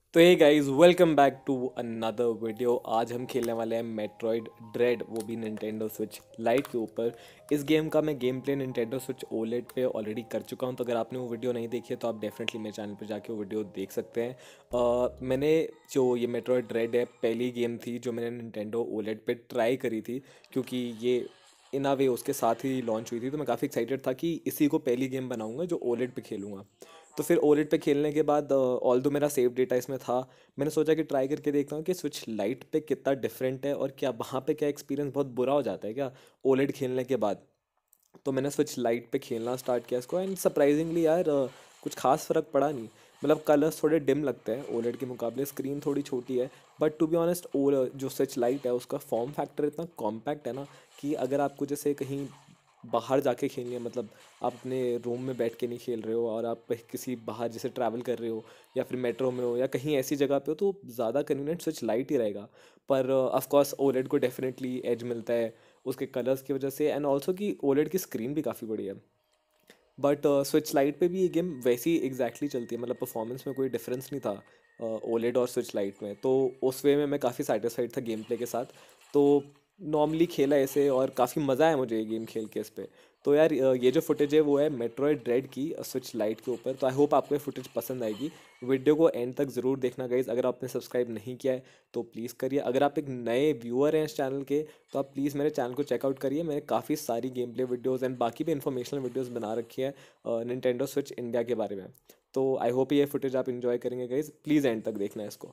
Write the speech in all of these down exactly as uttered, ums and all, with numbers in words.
तो hey guys, welcome back to another video. आज हम खेलने वाले हैं मेट्रॉयड ड्रेड, वो भी निंटेंडो स्विच लाइट के ऊपर। इस गेम का मैं game play Nintendo Switch OLED पे ऑलरेडी कर चुका हूं, तो अगर आपने वो वीडियो नहीं देखी है तो आप डेफिनेटली मेरे चैनल पे जाके वो वीडियो देख सकते हैं। अ, मैंने जो ये मेट्रॉयड ड्रेड है, पहली गेम थी जो मैंने निंटेंडो ओलेड पे ट्राई करी थी, क्योंकि ये इन अ वे उसके साथ ही लॉन्च हुई थी। तो मैं काफ़ी एक्साइटेड था कि इसी को पहली गेम बनाऊंगा जो ओलेड पे खेलूंगा। तो फिर ओलेड पे खेलने के बाद, ऑल दो मेरा सेव डेटा इसमें था, मैंने सोचा कि ट्राई करके देखता हूँ कि स्विच लाइट पे कितना डिफरेंट है, और क्या वहाँ पे क्या एक्सपीरियंस बहुत बुरा हो जाता है क्या ओलेड खेलने के बाद। तो मैंने स्विच लाइट पे खेलना स्टार्ट किया इसको, एंड सरप्राइजिंगली यार, अ, कुछ खास फ़र्क पड़ा नहीं। मतलब कलर्स थोड़े डिम लगते हैं ओलेड के मुकाबले, स्क्रीन थोड़ी छोटी है, बट टू बी ऑनेस्ट ओ जो स्विच लाइट है उसका फॉर्म फैक्टर इतना कॉम्पैक्ट है ना, कि अगर आपको जैसे कहीं बाहर जाके खेलनी है, मतलब आप अपने रूम में बैठ के नहीं खेल रहे हो और आप कहीं किसी बाहर जैसे ट्रैवल कर रहे हो, या फिर मेट्रो में हो या कहीं ऐसी जगह पे हो, तो ज़्यादा कन्वीनियंट स्विच लाइट ही रहेगा। पर ऑफ कोर्स ओलेड को डेफिनेटली एज मिलता है उसके कलर्स की वजह से, एंड ऑल्सो कि ओलेड की स्क्रीन भी काफ़ी बड़ी है। बट स्विच लाइट पे भी ये गेम वैसी एग्जैक्टली चलती है, मतलब परफॉर्मेंस में कोई डिफरेंस नहीं था ओलेड और स्विच लाइट में। तो उस वे में मैं काफ़ी सेटिस्फाइड था गेम प्ले के साथ। तो नॉर्मली खेला ऐसे, और काफ़ी मज़ा आया मुझे ये गेम खेल के इस पे। तो यार, अ, ये जो फुटेज है वो है मेट्रॉयड ड्रेड की स्विच लाइट के ऊपर। तो आई होप आपको ये फुटेज पसंद आएगी। वीडियो को एंड तक ज़रूर देखना गाइज। अगर आपने सब्सक्राइब नहीं किया है तो प्लीज़ करिए। अगर आप एक नए व्यूअर हैं इस चैनल के, तो आप प्लीज़ मेरे चैनल को चेकआउट करिए। मैंने काफ़ी सारी गेम प्ले वीडियोज़ एंड बाकी भी इन्फॉर्मेशनल वीडियोज़ बना रखी है निंटेंडो स्विच इंडिया के बारे में। तो आई होप ये फुटेज आप इंजॉय करेंगे गाइज, प्लीज़ एंड तक देखना है इसको।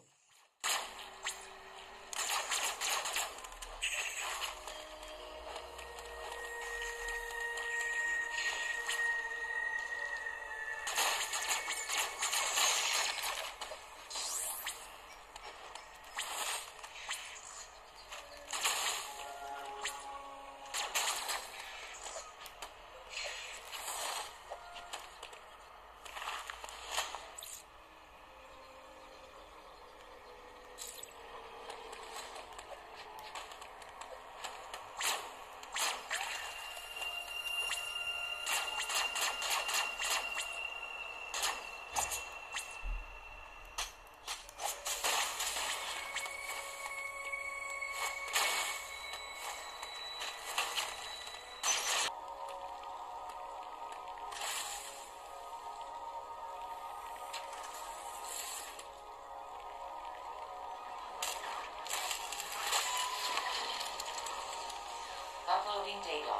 Uploading data.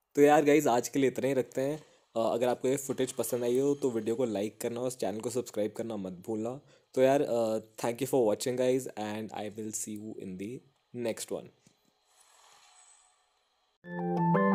तो यार गाइज आज के लिए इतना ही रखते हैं। अ, अगर आपको ये फुटेज पसंद आई हो तो वीडियो को लाइक करना और चैनल को सब्सक्राइब करना मत भूलना। तो यार thank you for watching guys and I will see you in the next one.